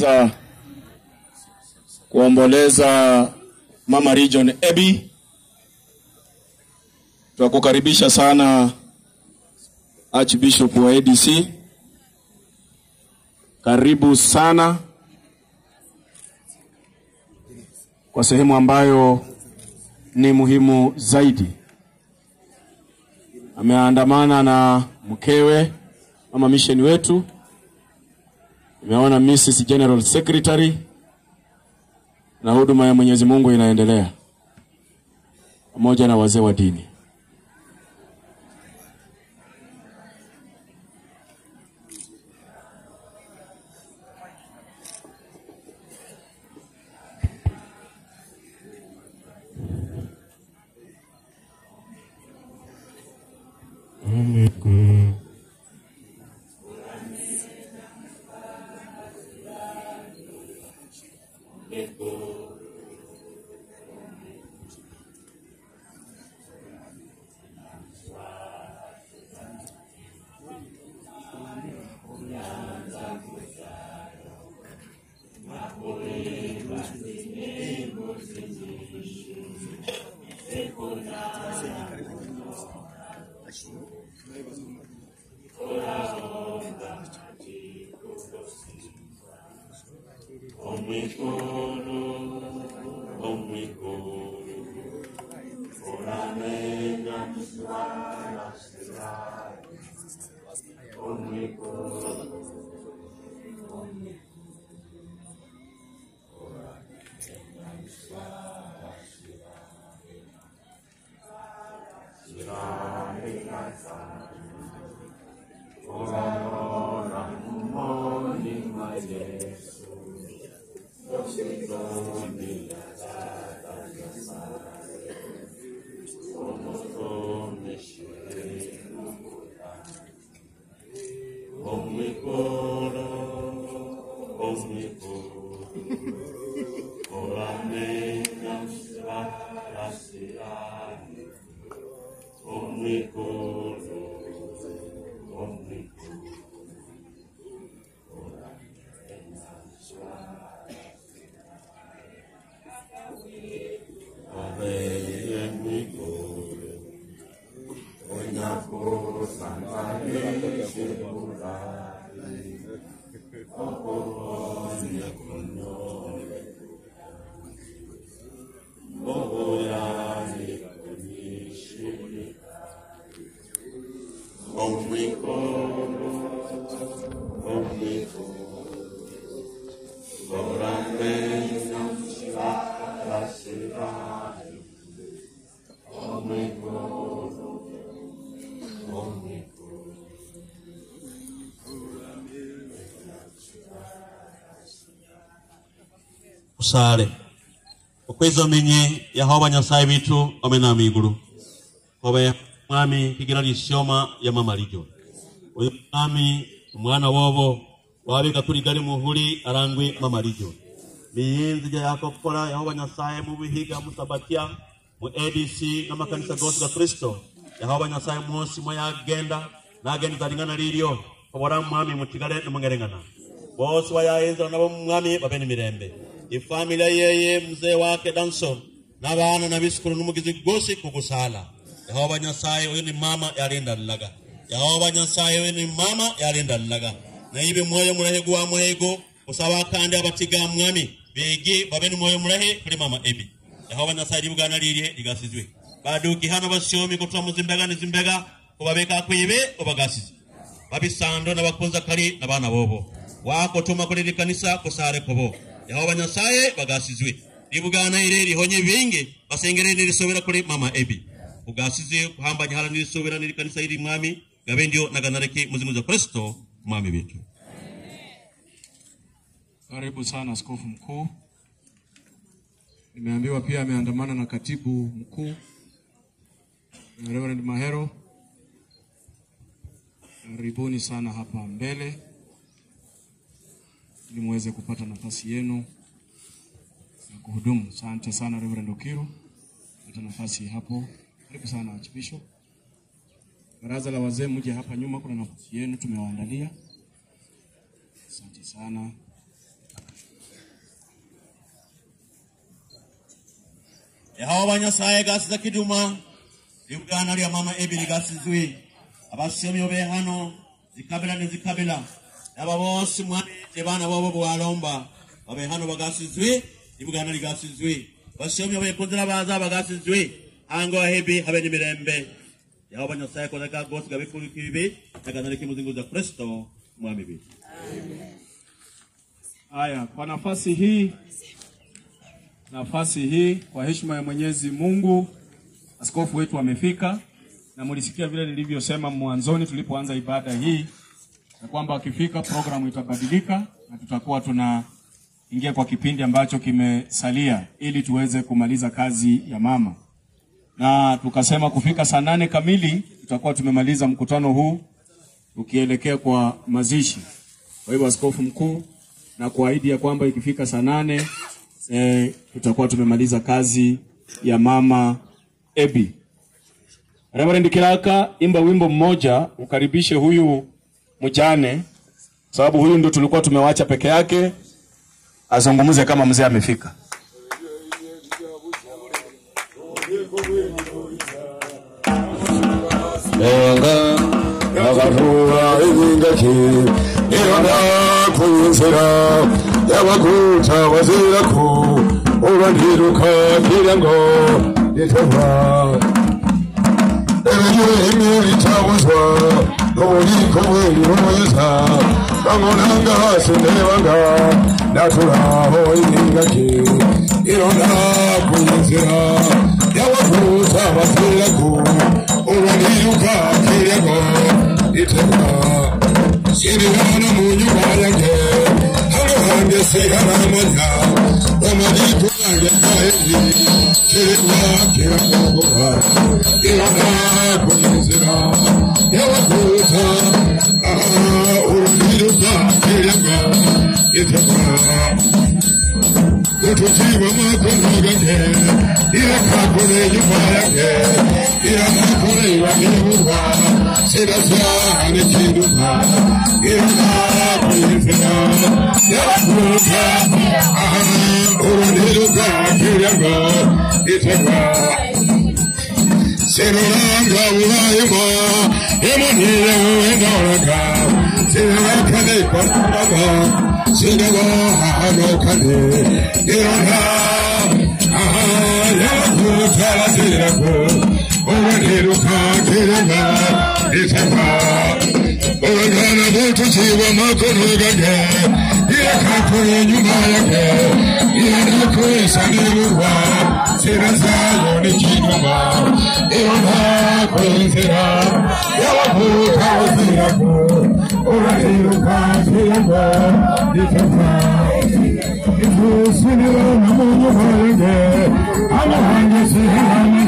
kuweza kuomboleza Mama Region Ebi. Tunakukaribisha sana Archbishop wa ADC. Karibu sana kwa sehemu ambayo ni muhimu zaidi. Ameandamana na mkewe mama mission wetu. Nimeona Mrs. General Secretary, na huduma ya Mwenyezi Mungu inaendelea pamoja na wazee wa dini. Usale okwezo menye Yehova Nyasaye bitu omena miguru obe mwami kigira lishoma ya Mama Region oyo mwami mwana wobo wabika tuli gali muhuri arangwe Mama Region biyinzi yako kola Yehova Nyasaye mu bihiga musabatia mu ADC na makanisa gose ga Kristo Yehova Nyasaye munsi mwa agenda na agenda zalingana lilyo obora mwami mutigale n'mungerengana bose wayaenza nabo mwami babeni mirembe ifamilia yeye mzee wake Danson na bana na bisikuru numugizi gosi kugusala Yehova Nyasaye uyu ni mama yalinda laga Yehova Nyasaye uyu ni mama yalinda laga na ibe moyo murahe gwa muhego usaba kandi abatiga mwami begi babeni moyo murahe kuri Mama Ebi Yehova Nyasaye libugana liliye ligasizwe baduki hano basyomi kutwa muzimbega nizimbega kubabeka kwibe obagasize babisando nabakunza kali na bana bobo wako tuma kuri kanisa kusare kobo Yehova Nyasaye bagasizwe libugana ile lihonye bingi basengere nilisobera kuri Mama Ebi ugasize kuhambanya hala nilisobera nili kanisa ili mwami gabendio naganareke muzimu za Kristo mwami wetu. Karibu sana askofu mkuu. Nimeambiwa pia ameandamana na katibu mkuu Reverend Mahero. Karibuni sana hapa mbele ili muweze kupata nafasi yenu ya kuhudumu. Asante sana Reverend Okiru, kupata nafasi hapo. Karibu sana Archbishop. Baraza la wazee mje hapa nyuma, kuna nafasi yenu tumewaandalia. Asante sana. Yehova Nyasaye gasiza kiduma libugana lya mama Ebili gasizwe abasomyi obe hano zikabila nezikabila aba bose mwani ebana babo bwalomba babe hano bagasizwe libugana ligasizwe basomyi obe konzera baza bagasizwe ango hebi habe ni mirembe Yehova Nyasaye kodaka gose gabikuru kibi takana kimuzingo za Kristo mwami bi. Haya, kwa nafasi hii kwa heshima ya Mwenyezi Mungu askofu wetu amefika, na mlisikia vile nilivyosema mwanzoni tulipoanza ibada hii na kwamba akifika programu itabadilika na tutakuwa tunaingia kwa kipindi ambacho kimesalia ili tuweze kumaliza kazi ya mama. Na tukasema kufika saa 8 kamili tutakuwa tumemaliza mkutano huu tukielekea kwa mazishi. Kwa hivyo askofu mkuu na kuahidi ya kwamba ikifika saa 8 tutakuwa tumemaliza kazi ya mama Ebi. Reverend Kiraka, imba wimbo mmoja ukaribishe huyu mjane, sababu huyu ndo tulikuwa tumewacha peke yake azungumuze kama mzee amefika. Enga nagahura ingaki irana kunzira yabaguta bazirako ubandiruka kirango yetwa ebiyo itabuzwa nobiko weyoza bangonanga senebanga naturaho ingaki irana kunzira yabaguta bazirako ubandiruka kirango yetwa Sirivana munyuma yange hange seharamanya omaliku yange kaeli kirwa kirakoba irana kunzira yawakuta urumiruka kiranga itaba utujiwa makonogange irakakure nyuma yange irakakure wangiburwa sirasane kiduma irana kunzira yawakuta urumiruka kiranga itaba Siranga ulayma emonira uendoraga Sirakane kwamama Sirawa hanokane Irana Yakutala sirako Uwaniruka kiranga Itaba Uwagana botu chiwa makonogage Irakakure nyuma yake Irakakure sanirurwa Sirasayo ni kinuma Irana kwenzira Yawakuta wasirako Urairuka kiranga Itaba Ifu sinira namunyo harenge Amahange sihirame